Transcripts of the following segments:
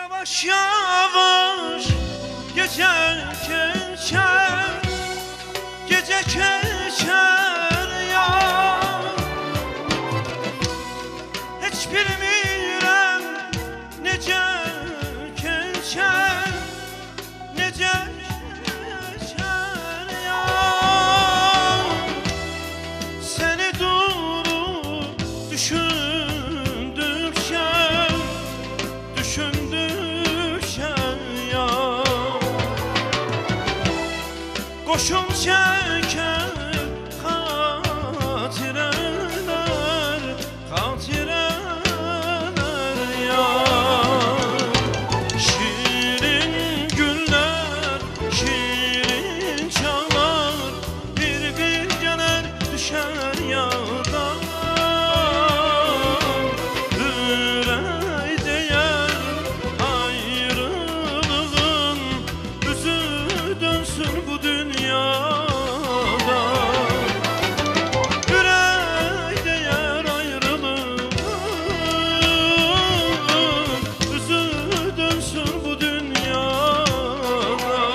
Yavaş yavaş gece geçer, gece geçer ya. Hiç bilmirəm necə keçər, necə keçər ya. Səni durub düşündükcə, qoşun çəkər xatirələr, xatirələr ya. Şirin günlər, şirin çalar, bir gələr düşər yada. Ürək deyər ayrılığın, üzü dönsün bu dünyada. Ürək deyər ayrılığın, üzü dönsün bu dünyada.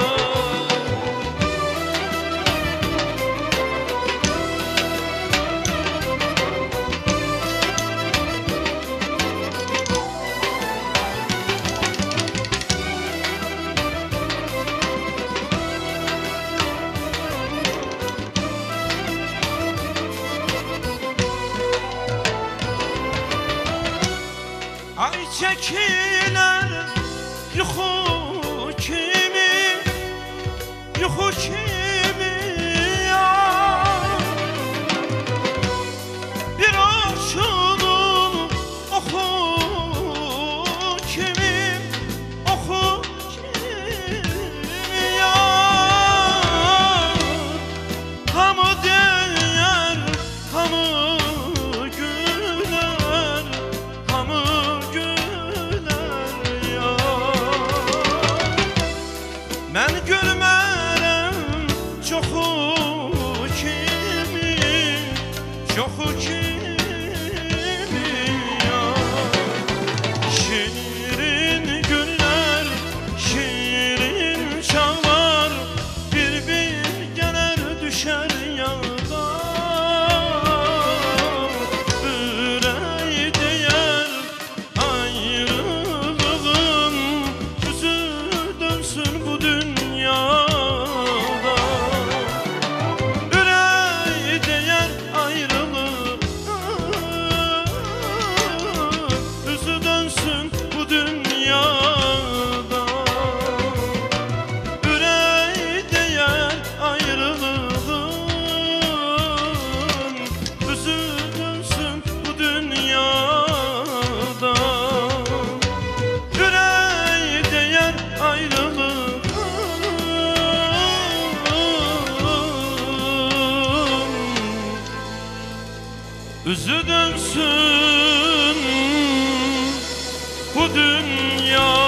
Ay çəkilər yuxu kimi, yuxu kimi ya. Bir aşığın oxu kimi, oxu kimi ya. Hamı deyər, hamı gülər, hamı mən görmərəm çoxu kimi, çoxu kimi ya. Şirin günlər, şirin çalar, bir gələr düşər yada. Ürək deyər ayrılığın, üzü dönsün bu dünyada. Ürək deyər ayrılığın, üzü dönsün bu dünyada. Ürək deyər ayrılığın, üzü dönsün bu dünyada. Ürək deyər ayrılığın, üzü dönsün bu dünya.